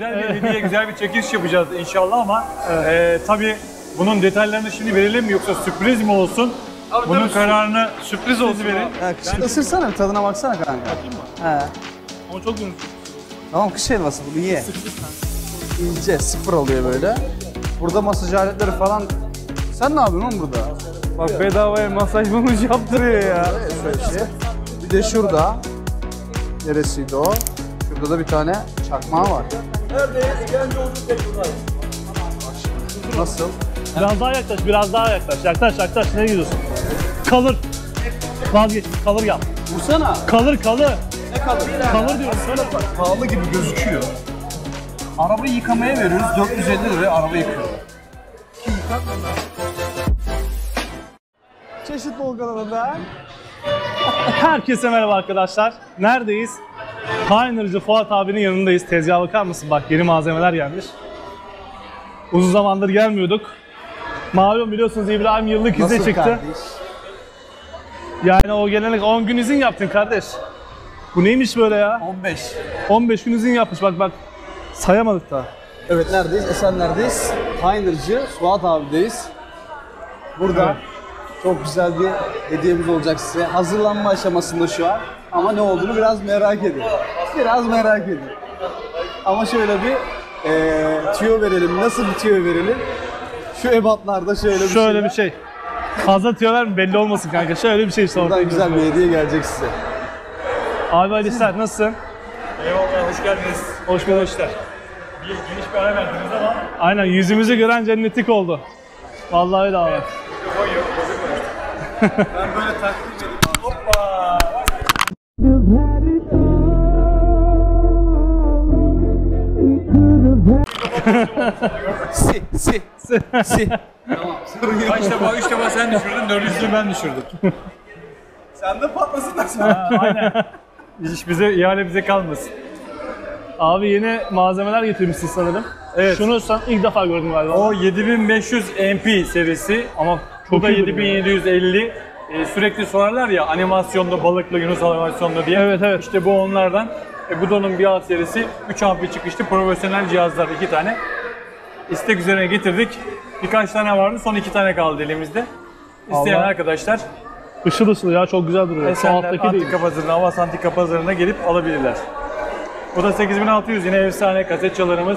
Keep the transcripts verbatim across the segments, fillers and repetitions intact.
güzel bir hediye, güzel bir çekiliş yapacağız inşallah ama evet. e, tabii bunun detaylarını şimdi verelim mi yoksa sürpriz mi olsun? Abi, bunun kararını sürpriz olsun verin. Yani, ısırsana bir tadına baksana kanka. Bakayım mı? He. Ama çok yumuşak. Tamam, kış helvası bunu ye. İnce, sıfır oluyor böyle. Burada masaj aletleri falan. Sen ne yapıyorsun oğlum burada? Bak bedavaya masaj bulmuş yaptırıyor ya. Şöyle bir şey. Bir de şurada. Neresiydi o? Şurada da bir tane çakmağı var. Nasıl? Biraz daha yaklaş, biraz daha yaklaş. Yaklaş, yaklaş. Nereye gidiyorsun? Kalır. Vazgeç, kalır yap. Vursana. Kalır, kalır. Ne kalır? Kalır diyorum sana. Pahalı gibi gözüküyor. Arabayı yıkamaya veriyoruz. dört yüz elli liraya araba yıkıyorlar. Çeşit Bol kanalında. Herkese merhaba arkadaşlar. Neredeyiz? Pioneer'cı Fuat abinin yanındayız. Tezgaha bakar mısın? Bak yeni malzemeler gelmiş. Uzun zamandır gelmiyorduk. Malum biliyorsunuz İbrahim yıllık izne çıktı. Kardeş? Yani o gelenek on gün izin yaptın kardeş. Bu neymiş böyle ya? on beş. on beş gün izin yapmış bak bak. Sayamadık daha. Evet, neredeyiz? Esenler'deyiz. Pioneer'cı Fuat abideyiz. Burada evet. Çok güzel bir hediyemiz olacak size. Hazırlanma aşamasında şu an. Ama ne olduğunu biraz merak edin. Biraz merak edin. Ama şöyle bir e, tüyo verelim. Nasıl bir tüyo verelim? Şu ebatlarda şöyle bir Şöyle şey. bir şey. Fazla tüyolar mı belli olmasın kanka. Şöyle bir şey işte. Buradan güzel bir hediye gelecek size. Abi Ali Ser nasılsın? Eyvallah, hoş geldiniz. Hoş bulduk işte. Bir geniş bir ara verdiniz ama. Aynen, yüzümüzü gören cennetlik oldu. Vallahi öyle abi. Evet. Ben böyle takdim edeyim abi. Hoppa! Si, si, si. Tamam. Kaç defa, üç defa sen düşürdün, dördüncüsünü ben düşürdüm. Sen de patlasın da sen. Aynen. İş bize, ihale bize kalmasın. Abi yeni malzemeler getirmişsin sanırım. Evet. Şunu sen ilk defa gördüm galiba. O yedi bin beş yüz M P serisi ama bu da yedi bin yedi yüz elli. Ee, sürekli sorarlar ya animasyonda balıklı Yunus animasyonda diye. Evet evet. İşte bu onlardan. E, bu da onun bir alt serisi. üç amfi çıkışlı profesyonel cihazlar, iki tane. İstek üzerine getirdik. Birkaç tane vardı, son iki tane kaldı elimizde. İsteyen Allah. arkadaşlar Işıl ışıl ya, çok güzel duruyor. Esenler Antika Pazarı'na, Avas Antika Pazarı'na gelip alabilirler. Bu da sekiz bin altı yüz, yine efsane kaset çalarımız.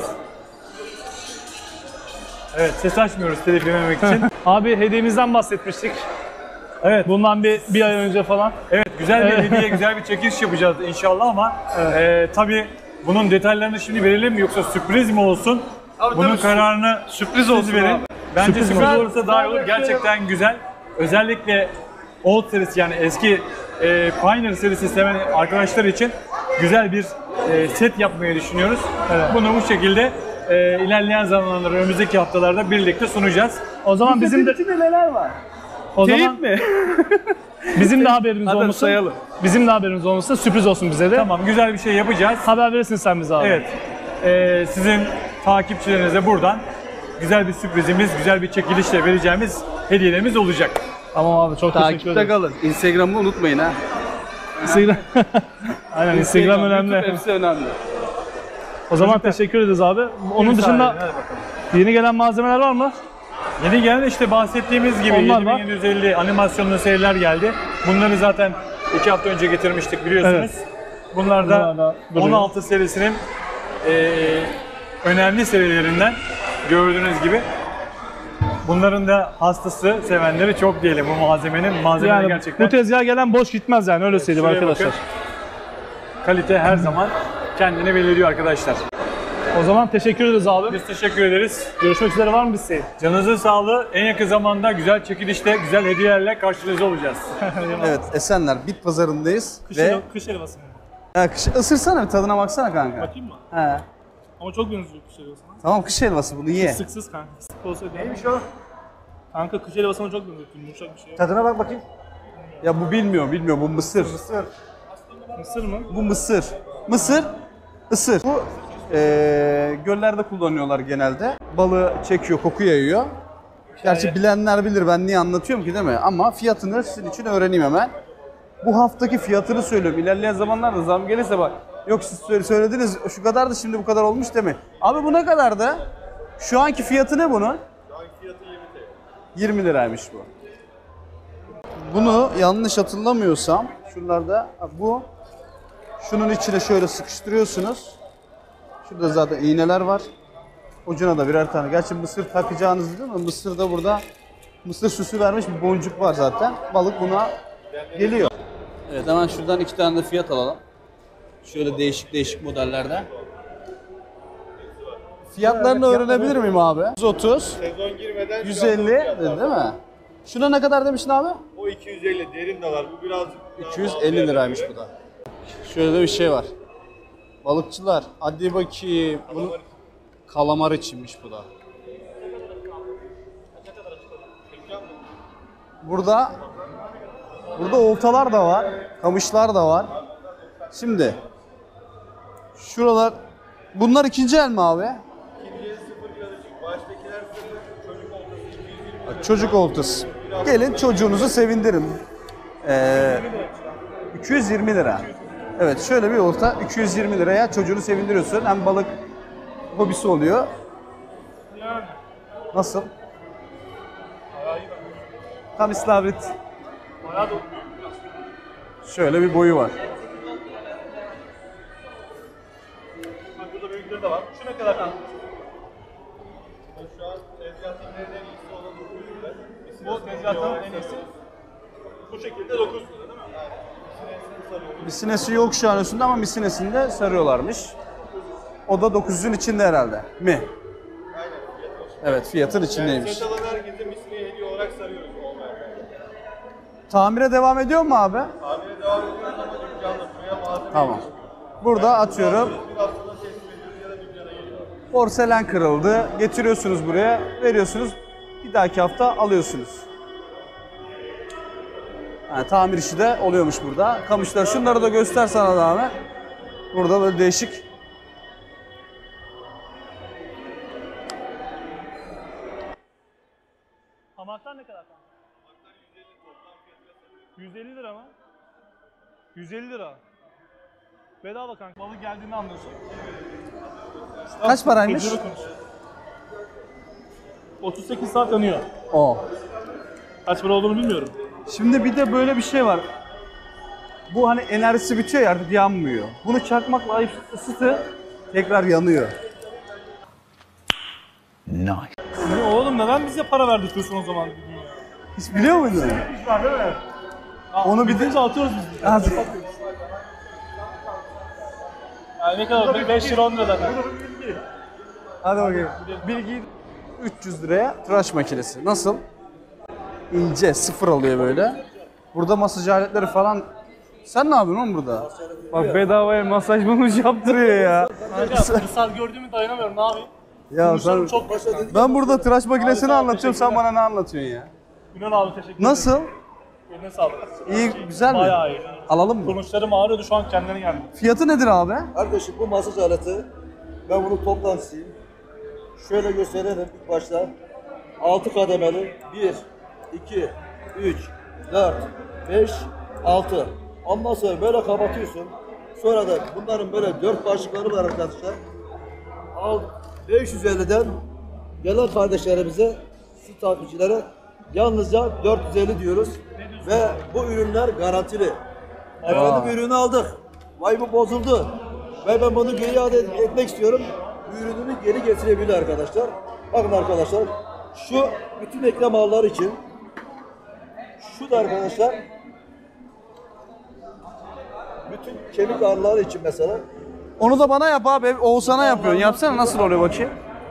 Evet, ses açmıyoruz telif yememek için. Abi hediyemizden bahsetmiştik. Evet. Bundan bir, bir ay önce falan. Evet, güzel bir hediye, güzel bir çekiliş yapacağız inşallah ama evet. e, tabii bunun detaylarını şimdi verelim mi yoksa sürpriz mi olsun? Abi, bunun kararını sürpriz olsun verin. Abi. Bence sürpriz, sürpriz olursa daha iyi olur. Gerçekten güzel. Özellikle Old serisi, yani eski e, Pioneer serisi seven arkadaşlar için güzel bir e, set yapmayı düşünüyoruz. Evet. Bunu bu şekilde e, ilerleyen zamanlarda, önümüzdeki haftalarda birlikte sunacağız. O zaman bizim de neler var? O Teyip zaman mi? bizim de haberimiz Hadi olmasın. sayalım. Bizim de haberimiz olmasın. Sürpriz olsun bize de. Tamam, güzel bir şey yapacağız. Haber verirsin sen bize abi. Evet. E, sizin takipçilerinize buradan güzel bir sürprizimiz, güzel bir çekilişle vereceğimiz hediyelerimiz olacak. Tamam abi, çok teşekkür Takipte ederim. kalın. Instagram'ı unutmayın ha. Instagram. Aynen, Instagram önemli. YouTube hepsi önemli. O zaman teşekkür ederiz abi. Onun dışında yeni gelen malzemeler var mı? Yeni gelen işte bahsettiğimiz gibi Onlar yedi bin yedi yüz elli animasyonlu seriler geldi. Bunları zaten iki hafta önce getirmiştik biliyorsunuz. Evet. Bunlar da Bunlar da on altı serisinin e, önemli serilerinden, gördüğünüz gibi. Bunların da hastası, sevenleri çok diyelim bu malzemenin. Malzemeleri Yani gerçekten. bu tezgaha gelen boş gitmez yani, öyle söyleyeyim Şuraya arkadaşlar. bakın. Kalite her zaman kendini belirliyor arkadaşlar. O zaman teşekkür ederiz abi. Biz teşekkür ederiz. Görüşmek üzere, var mı bir şey? Canınızın sağlığı, en yakın zamanda güzel çekilişte, güzel hediyelerle karşınızda olacağız. Evet, Esenler Bit Pazarı'ndayız. Kış, ve el, kış helvası mı? ha, kış, ısırsana bir tadına baksana kanka. Bakayım mı? He. Ama çok benziyor kış helvasına. Tamam, kış helvası bunu ye. Sıksız kanka. Sık olsaydı. Neymiş o? Kanka kış helvasına çok benziyor. Yumuşak bir şey. Tadına bak bakayım. Ya bu bilmiyor, bilmiyor. Bu mısır. Mısır. Mısır mı? Bu mısır. Mısır, ısır. Bu eee göllerde kullanıyorlar genelde. Balığı çekiyor, koku yayıyor. Gerçi bilenler bilir, ben niye anlatıyorum ki değil mi? Ama fiyatını sizin için öğreneyim hemen. Bu haftaki fiyatını söylüyorum. İlerleyen zamanlarda zam gelirse bak Yok siz söyle- söylediniz şu kadardı, şimdi bu kadar olmuş değil mi? Abi bu ne kadardı? Şu anki fiyatı ne bunun? Şu anki fiyatı yirmi T L. yirmi liraymış bu. Bunu yanlış hatırlamıyorsam şuralarda bu şunun içine şöyle sıkıştırıyorsunuz. Şurada zaten iğneler var. Ucuna da birer tane. Gerçi mısır takacağınız değil mi? Mısır da burada mısır süsü vermiş bir boncuk var zaten. Balık buna geliyor. Evet, hemen şuradan iki tane de fiyat alalım. Şöyle değişik değişik modellerden. Fiyatlarını öğrenebilir miyim abi? yüz otuz, Sezon girmeden yüz elli dedi değil mi? Şuna ne kadar demiştin abi? o iki yüz elli derin de var. Bu birazcık iki yüz elli liraymış bu da. Şöyle de bir şey var. Balıkçılar hadi bakayım. Bunu kalamar içinmiş bu da. Burada burada oltalar da var, kamışlar da var. Şimdi şuralar bunlar ikinci el mi abi? Çocuk oltası. Gelin çocuğunuzu sevindirin. Ee, iki yüz yirmi lira. Evet, şöyle bir olta iki yüz yirmi liraya çocuğunu sevindiriyorsun. Hem balık hobisi oluyor. Nasıl? Tam islavrit. Şöyle bir boyu var. Burada büyükleri de var. Şu ne kadar? şu an tezgahın en iyisi olan dokuz lira. Bu tezgahın en iyisi. Bu şekilde dokuz lira değil mi? Misinesi yok şu an üstünde ama misinesini de sarıyorlarmış. O da dokuz yüzün içinde herhalde mi? Evet, fiyatın içindeymiş. Set alan herkese misliye hediye olarak sarıyoruz. Tamire devam ediyor mu abi? Tamire devam ediyoruz ama dükkanda buraya malzeme Tamam. Burada atıyorum. bir haftada teslim ediyoruz ya da dükkana geliyor. Porselen kırıldı. Getiriyorsunuz buraya, veriyorsunuz. Bir dahaki hafta alıyorsunuz. Yani tamir işi de oluyormuş burada. Kamışlar, şunları da göster sana da Ahmet. Burada böyle değişik. Hamaklar ne kadar? yüz elli lira mı? yüz elli lira. Bedava kanka. Balık geldiğini anlıyorsun. Kaç paraymış? Tecrübe konuş. otuz sekiz saat yanıyor. O. Kaç para olduğunu bilmiyorum. Şimdi bir de böyle bir şey var. Bu hani enerjisi bitiyor ya, artık yanmıyor. Bunu çakmakla ayıp ısıtı tekrar yanıyor. Ne oğlum, neden bize para verdirtiyorsun o zaman? Hiç biliyor muydun? Hiç var değil mi? Onu bir de Bitince atıyoruz biz. de. Hadi. Yani ne kadar? beş lira on lira zaten. Hadi bakayım. Bilgi üç yüz liraya tıraş makinesi. Nasıl? İnce, sıfır alıyor böyle. Burada masaj aletleri falan. Sen ne yapıyorsun oğlum burada? Bak bedavaya masaj bulmuş yaptırıyor ya. Kanka kırsal gördüğümü dayanamıyorum, ne yapayım? Ya Kuşlarım sen, çok başladı. ben burada tıraş makinesini anlatıyorum, sen bana ne anlatıyorsun ya? Ünal abi teşekkür ederim. Nasıl? Eline sağlık. İyi, güzel mi? Bayağı iyi. Alalım mı? Konuşlarım ağrıyordu, şu an kendine geldi. Fiyatı nedir abi? Kardeşim bu masaj aleti, ben bunun toplantısıyım. Şöyle gösterelim ilk başta. altı kademeli. bir, iki, üç, dört, beş, altı. Ondan sonra böyle kapatıyorsun. Sonra da bunların böyle dört başlıkları var arkadaşlar. Al beş yüz elliden gelen kardeşlerimize, su takipçilere yalnızca dört yüz elli diyoruz. Ve bu ürünler garantili. Efendim ürünü aldık. Vay bu bozuldu. Ve ben bunu geri iade etmek istiyorum. Bu ürününü geri getirebilir arkadaşlar. Bakın arkadaşlar. Şu bütün eklem ağları için. Şu da arkadaşlar. Bütün kemik ağrıları için mesela. Onu da bana yap abi. Oğuzhan'a yapıyorsun. Yapsana, nasıl oluyor bakayım?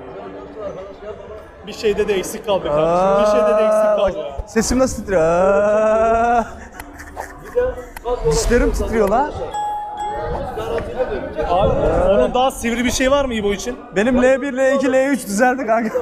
Bir şeyde de eksik kaldı kardeşim. Bir şeyde de eksik kaldı ya. Sesim nasıl titriyor? Aa! Dişlerim titriyor lan. Abi, onun daha sivri bir şey var mı İbo için? Benim L bir, L iki, L üç düzeldi kanka.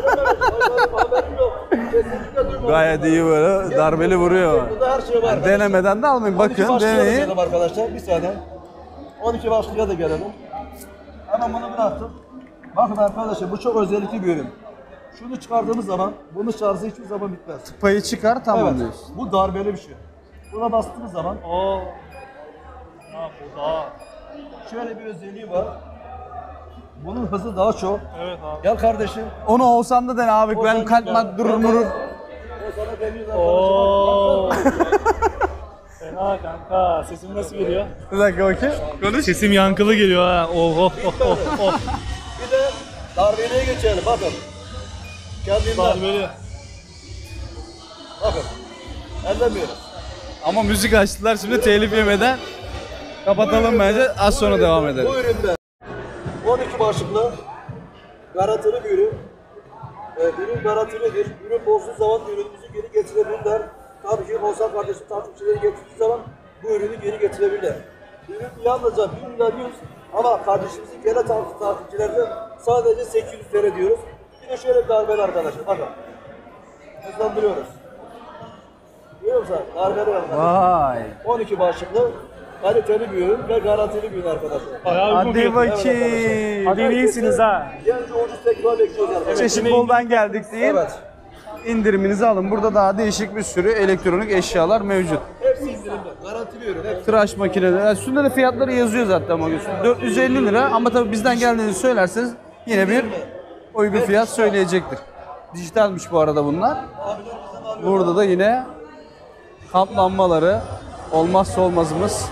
Gayet iyi böyle darbeli vuruyor. Burada her şey var. Yani denemeden de almayın. on iki Bakın, başlığa da deneyin. gelelim arkadaşlar. Bir saniye. on iki başlığa da gelelim. Hemen bunu bıraktım. Bakın arkadaşlar bu çok özellikli bir ürün. Şunu çıkardığımız zaman bunun şarjı hiçbir zaman bitmez. Payı çıkar, tamam Evet. diyorsun. Bu darbeli bir şey. Buna bastığımız zaman Oo. Ya bu daha. şöyle bir özelliği var. Bunun hızı daha çok. Evet abi. Gel kardeşim. Onu Oğuzhan'da dene abi. Ben Oğuzhan kalp da- mat durur murur. O sana demiyor Oo. arkadaşım. Fena kanka. Sesim nasıl geliyor? Bir dakika bakayım. Konuş. Sesim yankılı geliyor ha. Oh oh oh oh. oh. Bir de darbeliğe geçelim bakın. Kendinden. Darbeli. Bakın. Ellemiyoruz. Ama müzik açtılar şimdi telif yemeden kapatalım bence. Az sonra devam edelim. Bu üründe on iki başlıklı garantili bir ürün. Ee, ürün garantilidir. Ürün bozduğu zaman ürünümüzü geri getirebilirler. Tabii ki Oğuzhan kardeşim takipçileri getirdiği zaman bu ürünü geri getirebilirler. Ürün yalnızca bir milyar yüz ama kardeşimizin gene takip takipçilerde sadece sekiz yüz lira diyoruz. Bir de şöyle bir darbeli arkadaşlar bakın. Hızlandırıyoruz. Görüyor musun? Darbeli arkadaşlar. Vay. on iki başlıklı kaliteli bir ürün ve garantili bir ürün arkadaşlar. Bayağı uygun Hadi fiyatı. bakayım. Hadi iyisiniz ha. Genç ucuz tekrar bekliyoruz arkadaşlar. Çeşit boldan geldik deyin. Evet. İndiriminizi alın. Burada daha değişik bir sürü elektronik eşyalar mevcut. Hepsi indirimli. Garantili ürün. Hepsi. Tıraş makineleri. Yani üstünde de fiyatları yazıyor zaten o gün. dört yüz elli lira ama tabii bizden geldiğinizi söylerseniz yine bir uygun fiyat söyleyecektir. Dijitalmiş bu arada bunlar. Burada da yine kamp lambaları olmazsa olmazımız.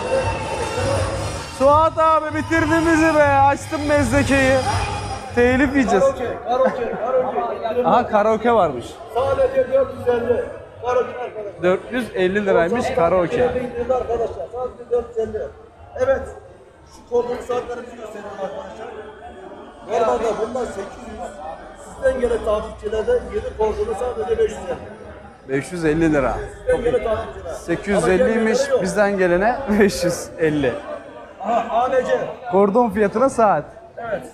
Suat abi bitirdin bizi be. Açtım mezlekeyi. Telif yiyeceğiz. Karaoke, karaoke, karaoke. Aha karaoke varmış. Sadece dört yüz elli. Karaoke arkadaşlar. dört yüz elli liraymış karaoke. İndirimli arkadaşlar. Sadece dört yüz elli. Evet. Şu kodlu saatlerimizi gösterelim arkadaşlar. Normalde bunlar sekiz yüz. Sizden gelen takipçilerde yeni kodlu sadece beş yüz elli. beş yüz elli lira. Sizden gelen takipçiler. sekiz yüz elliymiş bizden gelene beş yüz elli. Aha, A N C. Kordon fiyatına saat. Evet.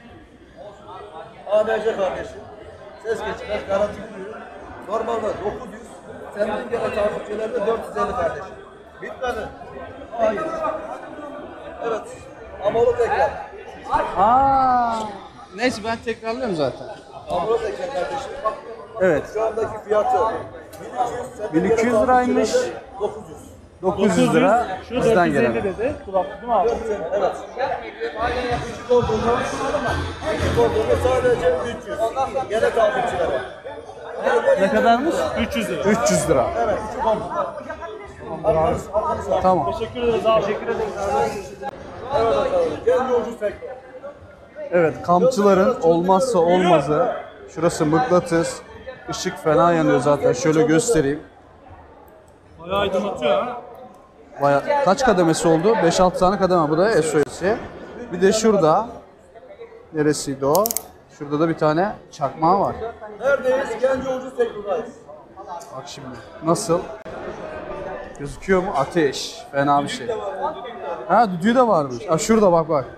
A N C kardeşim. Ses geçmez, garantili ürün. Normalde dokuz yüz. Senden gelen takipçilerde dört yüz elli kardeşim. Bitmedi. Hayır. Evet. Amolu tekrar. Aa. Neyse ben tekrarlıyorum zaten. Amolu tekrar kardeşim. Evet. Şu andaki fiyatı bin iki yüz. bin iki yüz liraymış. dokuz yüz. dokuz yüz lira Şu bizden dört yüz elli gelen. dedi. Kulaklık değil mi abi? Evet. İki kodunu, iki kodunu sadece üç yüz. Gene takipçilere. Ne kadarmış? üç yüz lira. üç yüz lira. Evet, iki kodunu. Arkanız, arkanız var. Tamam. Teşekkür ederiz abi. Teşekkür ederiz. Evet bakalım. Kendi ucuz tekrar. Evet kampçıların olmazsa olmazı. Şurası mıknatıs. Işık fena yanıyor zaten. Şöyle göstereyim. Bayağı aydınlatıyor ha. Bayağı, kaç kademesi oldu? beş altı tane kademe. Bu da S O S'yi. Bir de şurada. Neresiydi o? Şurada da bir tane çakmağı var. Neredeyiz? Kendi ucuz teknodayız. Bak şimdi. Nasıl? Gözüküyor mu? Ateş. Fena bir şey. Ha düdüğü de varmış. Ha şurada bak bak.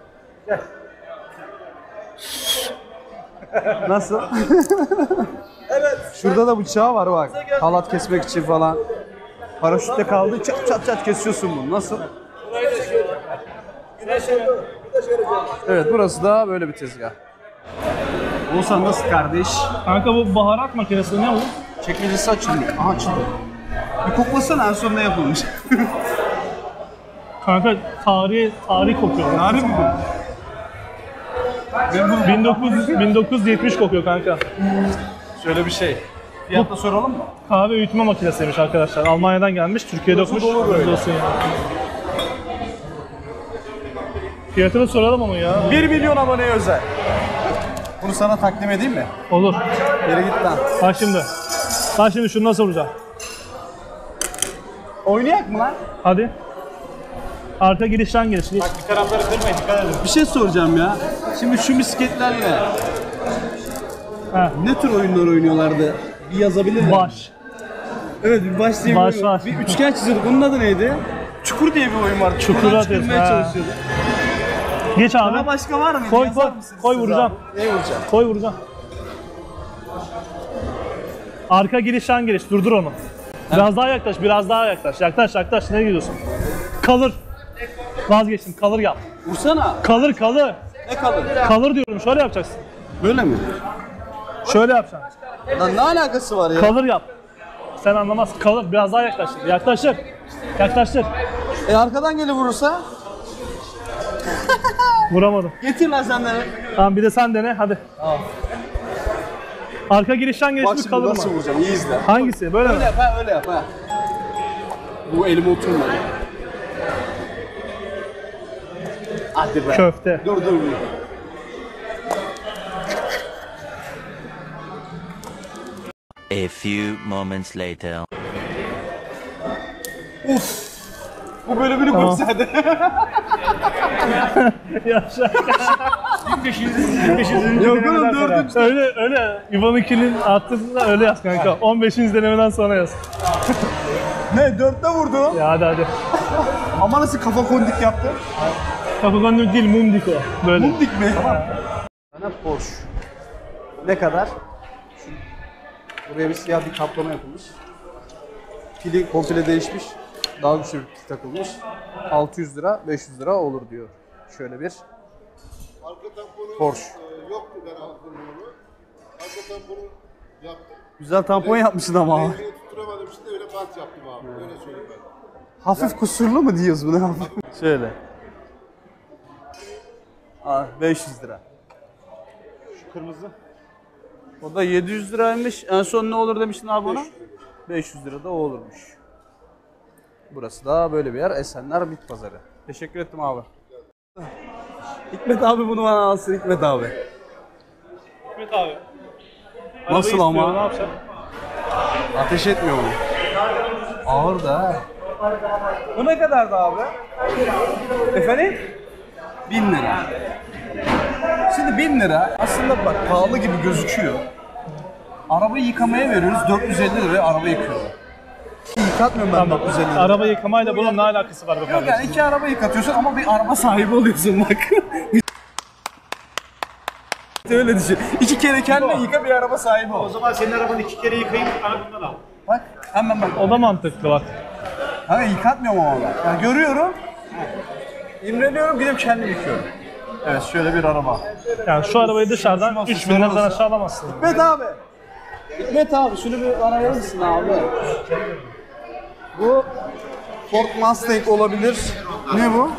Nasıl? Evet. Şurada da bıçağı var bak. Halat kesmek için falan. Paraşütte kaldı. Çat çat çat kesiyorsun bunu. Nasıl? Güneş yanıyor. Bir de şöyle canım. Evet burası da böyle bir tezgah. Oğuzhan nasıl kardeş? Kanka bu baharat makinesi ne olur? Çekmecesi açılmıyor. Aha açıldı. Bir koklasana en son ne yapılmış? Kanka tarihi tarih kokuyor. Harbi mi? bin dokuz yüz bin dokuz yüz yetmiş kokuyor kanka. Şöyle bir şey. Fiyatla soralım mı? Kahve öğütme makinesiymiş arkadaşlar. Almanya'dan gelmiş, Türkiye'de okumuş. Hayırlı olsun ya. Fiyatını soralım onu ya. bir milyon aboneye özel. Bunu sana takdim edeyim mi? Olur. Yere git lan. Bak şimdi. Bak şimdi şunu nasıl vuracağım? Oynayak mı lan? Hadi. Arka girişten giriş. Geç. Bir tarafları kırmayın, dikkat edin. Bir şey soracağım ya. Şimdi şu bisikletlerle Ha. ne tür oyunlar oynuyorlardı? Bir yazabilir miyim? Baş. Evet bir baş diye bir Baş oyun. var. Bir üçgen çiziyorduk. Bunun adı neydi? Çukur diye bir oyun vardı. Çukur Oradan atıyoruz, çıkılmaya ha. çalışıyorduk. Geç abi. Ama başka var mı? Koy Yazar koy. mısınız Koy siz vuracağım. abi? Neye vuracağım? Koy vuracağım. Arka girişten giriş. Durdur onu. Biraz daha yaklaş, biraz daha yaklaş. Yaklaş, yaklaş. Nereye gidiyorsun? Kalır. Vazgeçtim. Kalır yap. Vursana. Kalır, kalır. Ne kalır? Kalır diyorum. Şöyle yapacaksın. Böyle mi? Şöyle yapacaksın. Lan ne alakası var ya? Kalır yap. Sen anlamazsın. Kalır. Biraz daha yaklaştır. Yaklaştır. Yaklaştır. E arkadan gelip vurursa? Vuramadım. Getir lan sen de. Tamam bir de sen dene hadi. Arka girişten Bak geçmiş şimdi kalır nasıl mı? vuracağım, iyi izle. Hangisi? Böyle mi? Öyle yap ha, öyle yap ha. Bu elime oturmadı. Hadi be. Köfte. Dur dur dur. A few moments later. Bu bölümünü Tamam. koysaydı. Yaşa. beşinci Yok oğlum dördüncü. öyle öyle. İvan'ınkinin attığında öyle yaz kanka. on beşinci denemeden sonra yaz. Ne, dörtte vurdu? Ya hadi hadi. Ama nasıl kafa kondik yaptı? Kapıgönlüm değil mumdik o. Böyle. Kondik mi? Bana Porsche. Ne kadar? Şu, buraya bir siyah bir kaplama yapılmış. Pili komple değişmiş. Daha güçlü bir pil takılmış. altı yüz lira, beş yüz lira olur diyor. Şöyle bir Arka tamponu Porsche. e, yoktu ben aldım onu. Arka tamponu yaptım. Güzel tampon yapmışsın ama abi. Rengini tutturamadım işte öyle bant yaptım abi. Öyle söyleyeyim ben. Hafif kusurlu mu diyoruz buna? Şöyle. Aa, beş yüz lira. Şu kırmızı. O da yedi yüz liraymış. En son ne olur demiştin abi ona? beş yüz lira da o olurmuş. Burası da böyle bir yer. Esenler Bit Pazarı. Teşekkür ettim abi. Hikmet abi bunu bana alsın Hikmet abi. Hikmet abi. Nasıl Arabayı istiyor, ama? Ne yapacak? Ateş etmiyor mu? Ağır da ha. Bu ne kadardı abi? Efendim? Bin lira. Şimdi bin lira aslında bak pahalı gibi gözüküyor. Arabayı yıkamaya veriyoruz dört yüz elli liraya araba yıkıyor. Yıkatmıyorum ben Tamam. dört yüz elli lira. Araba yıkamayla bunun ne alakası var be Yok kardeşim? yani iki araba yıkatıyorsun ama bir araba sahibi oluyorsun bak. Öyle düşün. İki kere kendine yıka bir araba sahibi ol. O zaman senin arabanı iki kere yıkayıp arabandan al. Bak hemen bak. O da mantıklı bak. Hani yıkatmıyorum ama ben. Yani görüyorum. İmreniyorum gidip kendim yıkıyorum. Evet şöyle bir araba. Yani şu arabayı dışarıdan Şu- şu üç bin liradan nasıl? aşağı alamazsın. Hikmet abi. Hikmet abi şunu bir bana verir misin abi? Bu Ford Mustang olabilir. Ne bu?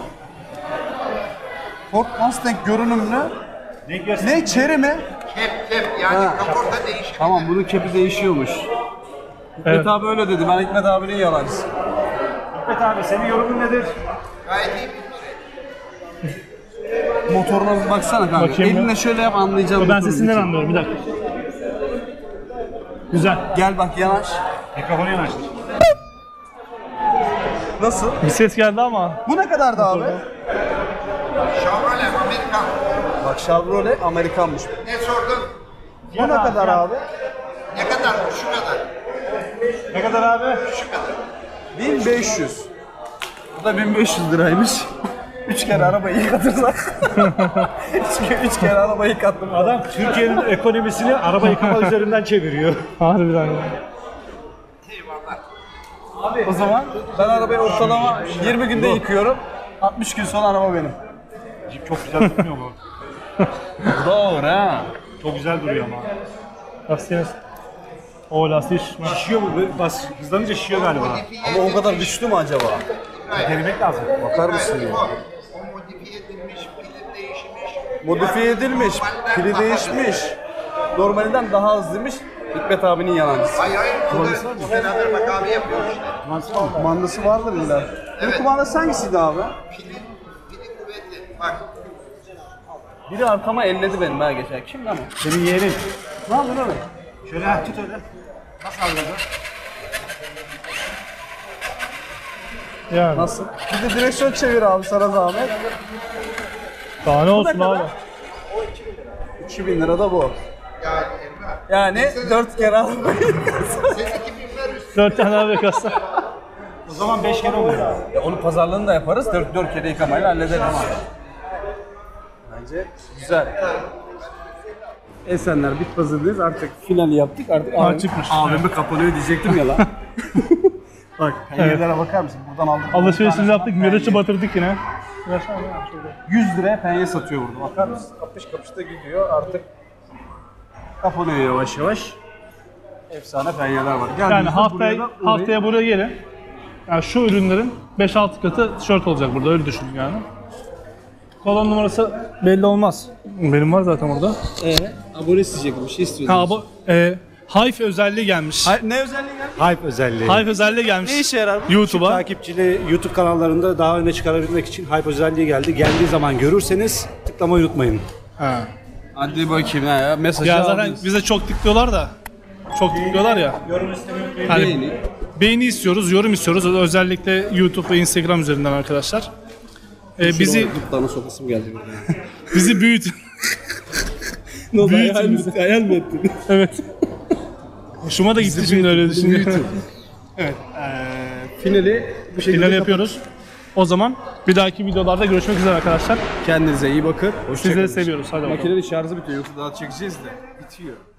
Ford Mustang görünümlü. Ne göster? Ne Chery mi? Kep kep yani Ha. kaporta değişir. Tamam bunun kepi değişiyormuş. Hikmet Evet. abi öyle dedi. Ben Hikmet abinin yalancısı. Hikmet abi senin yorumun nedir? Gayet iyi bir şey. Motoruna bir baksana kanka. Bakayım Elinle ben. şöyle yap anlayacağım. Ben motorun sesinden içini. anlıyorum bir dakika. Güzel. Gel bak yanaş. Mikrofonu yanaştır. Nasıl? Bir ses geldi ama. Bu ne kadardı abi? Chevrolet Amerikan. Bak Chevrolet Amerikanmış. Ne sordun? Bu ne kadar abi? Ne kadar bu? Şu kadar. Ne kadar abi? Şu kadar. bin beş yüz. Bu da bin beş yüz liraymış. Üç kere arabayı yıkatırsak. üç, kere, üç kere arabayı yıkattım. Adam Türkiye'nin ekonomisini araba yıkama üzerinden çeviriyor. Harbiden ya. Eyvallah. O zaman ben arabayı ortalama yirmi günde yıkıyorum. altmış gün sonra araba benim. Jeep çok güzel durmuyor mu? Doğru ha. Çok güzel duruyor ama. Lastiğiniz. O lastiği şişmez. Şişiyor bu. Bas, hızlanınca şişiyor galiba. Ama o kadar güçlü mü acaba? Denemek lazım. Bakar mısın ya? O, o modifiye edilmiş, pili değişmiş. Modifiye edilmiş, pili değişmiş. Normalinden daha hızlıymış. Hikmet abinin yalancısı. Hayır hayır. Burada beraber bak abi yapıyor işte. Kumandası vardır illa. Bu kumandası hangisiydi abi? Pili, pili kuvvetli. Bak. Biri arkama elledi benim ha geçen. Kim lan o? Senin yeğenin. Ne yapıyorsun öyle? Şöyle ha, tut öyle. Nasıl algıladı? Yani. Nasıl? Bir de direksiyon çevir abi sana zahmet. Daha ne olsun kadar? abi. iki bin lira da bu. Yani Emrah. Yani dört kere arabayı Sen iki bin ver üstüne. Dört tane abi kasa. O zaman beş kere oluyor. Ya onu pazarlığını da yaparız. Dört, dört kere yıkamayla hallederiz. Bence güzel. Esenler Bit Pazarı'ndayız. Artık finali yaptık. Artık Ha, abim, çıkmış. abime kapanıyor diyecektim ya lan. Bak penyelere bakar mısın? Buradan aldık. Alışverişimizi yaptık. Miraç'ı batırdık yine. yüz liraya penye satıyor burada. Bakar mısın? Kapış kapışta gidiyor. Artık kapanıyor yavaş yavaş. Efsane penyeler var. Yani Geldiğinizde haftaya, buraya da uğrayın. haftaya buraya gelin. Yani şu ürünlerin beş altı katı tişört olacak burada öyle düşünün yani. kolon numarası belli olmaz. Benim var zaten orada. Ee, abone isteyecek bir şey istiyordu. Ha bu e, Hive özelliği gelmiş. Ne özelliği geldi? Hype özelliği. Hive özelliği gelmiş. Ne işe yarar bu? YouTube'a. Takipçili YouTube kanallarında daha öne çıkarabilmek için Hype özelliği geldi. Geldiği zaman görürseniz tıklamayı unutmayın. Ha. Hadi bakayım ha ya. Mesajı Ya zaten aldınız. bize çok tıklıyorlar da. Çok tıklıyorlar ya. Yorum istemiyorum. Hani Beğeni. beğeni istiyoruz, yorum istiyoruz. Özellikle YouTube ve Instagram üzerinden arkadaşlar. Ee, bizi Bana sokasım geldi burada. bizi büyütün. Ne oldu? Büyütün Hayal, bizi. hayal mi ettin? Evet. Hoşuma da gitti şimdi öyle düşününce. Evet. Ee, finali bu şekilde Final yapıyoruz. O zaman bir dahaki videolarda görüşmek üzere arkadaşlar. Kendinize iyi bakın. Sizleri seviyoruz. Hadi bakalım. Makinenin şarjı bitiyor yoksa daha çekeceğiz de bitiyor.